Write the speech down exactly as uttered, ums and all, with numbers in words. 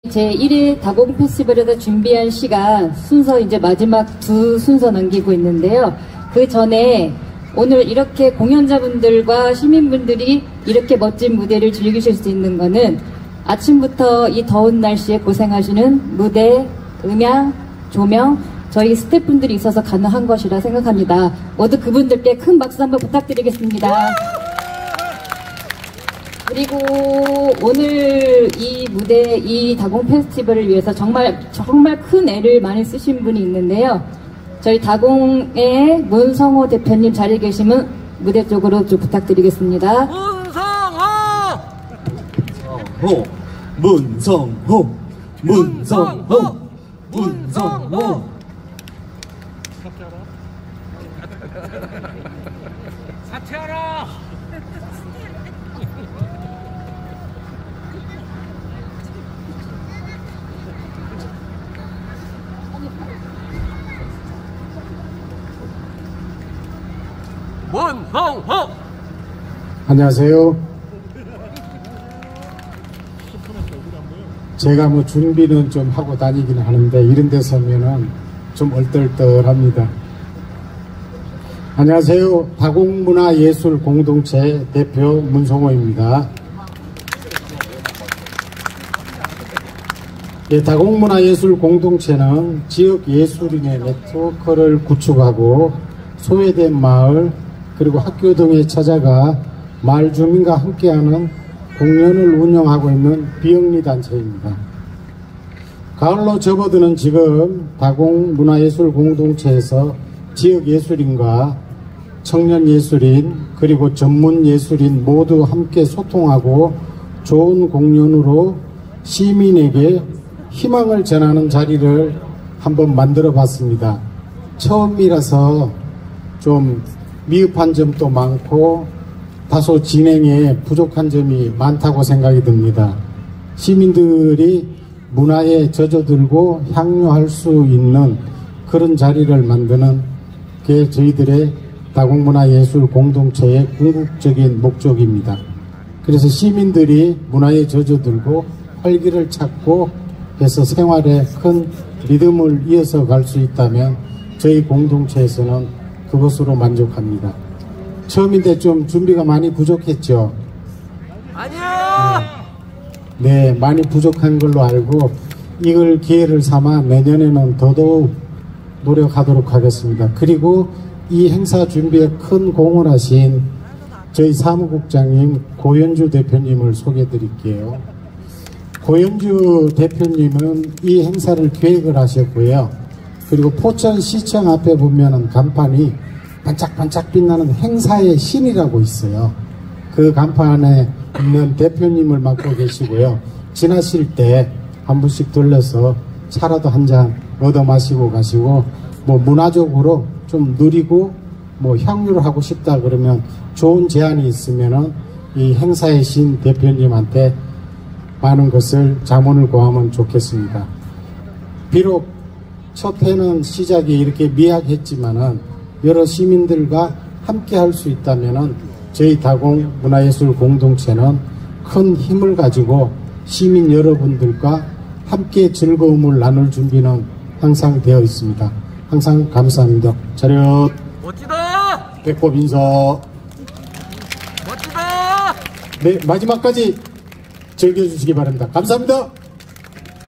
제일 회 다공 페스티벌에서 준비한 시간 순서 이제 마지막 두 순서 남기고 있는데요. 그 전에 오늘 이렇게 공연자분들과 시민분들이 이렇게 멋진 무대를 즐기실 수 있는 거는 아침부터 이 더운 날씨에 고생하시는 무대, 음향, 조명, 저희 스태프분들이 있어서 가능한 것이라 생각합니다. 모두 그분들께 큰 박수 한번 부탁드리겠습니다. 그리고 오늘 이 무대, 이 다공 페스티벌을 위해서 정말 정말 큰 애를 많이 쓰신 분이 있는데요. 저희 다공의 문성호 대표님 자리에 계시면 무대 쪽으로 좀 부탁드리겠습니다. 문성호! 문성호! 문성호! 문성호! 사퇴하라! 문성호! 안녕하세요. 제가 뭐 준비는 좀 하고 다니긴 하는데 이런 데 서면은 좀 얼떨떨합니다. 안녕하세요. 다공문화예술공동체 대표 문성호입니다. 예, 다공문화예술공동체는 지역 예술인의 네트워크를 구축하고 소외된 마을 그리고 학교 등에 찾아가 마을 주민과 함께하는 공연을 운영하고 있는 비영리 단체입니다. 가을로 접어드는 지금 다공문화예술공동체에서 지역예술인과 청년예술인 그리고 전문예술인 모두 함께 소통하고 좋은 공연으로 시민에게 희망을 전하는 자리를 한번 만들어 봤습니다. 처음이라서 좀 미흡한 점도 많고 다소 진행에 부족한 점이 많다고 생각이 듭니다. 시민들이 문화에 젖어들고 향유할 수 있는 그런 자리를 만드는 게 저희들의 다공문화예술 공동체의 궁극적인 목적입니다. 그래서 시민들이 문화에 젖어들고 활기를 찾고 해서 생활에 큰 리듬을 이어서 갈 수 있다면 저희 공동체에서는 그것으로 만족합니다. 처음인데 좀 준비가 많이 부족했죠? 아니요! 네, 많이 부족한 걸로 알고 이걸 기회를 삼아 내년에는 더더욱 노력하도록 하겠습니다. 그리고 이 행사 준비에 큰 공을 하신 저희 사무국장님 고현주 대표님을 소개해 드릴게요. 고현주 대표님은 이 행사를 기획을 하셨고요. 그리고 포천시청 앞에 보면은 간판이 반짝반짝 빛나는 행사의 신이라고 있어요. 그 간판에 있는 대표님을 맡고 계시고요. 지나실 때 한 분씩 들려서 차라도 한 잔 얻어 마시고 가시고, 뭐 문화적으로 좀 누리고 뭐 향유를 하고 싶다 그러면 좋은 제안이 있으면은 이 행사의 신 대표님한테 많은 것을 자문을 구하면 좋겠습니다. 비록 첫 해는 시작이 이렇게 미약했지만은 여러 시민들과 함께 할 수 있다면은 저희 다공문화예술 공동체는 큰 힘을 가지고 시민 여러분들과 함께 즐거움을 나눌 준비는 항상 되어 있습니다. 항상 감사합니다. 차렷. 멋지다! 배꼽 인사. 멋지다! 네, 마지막까지 즐겨주시기 바랍니다. 감사합니다.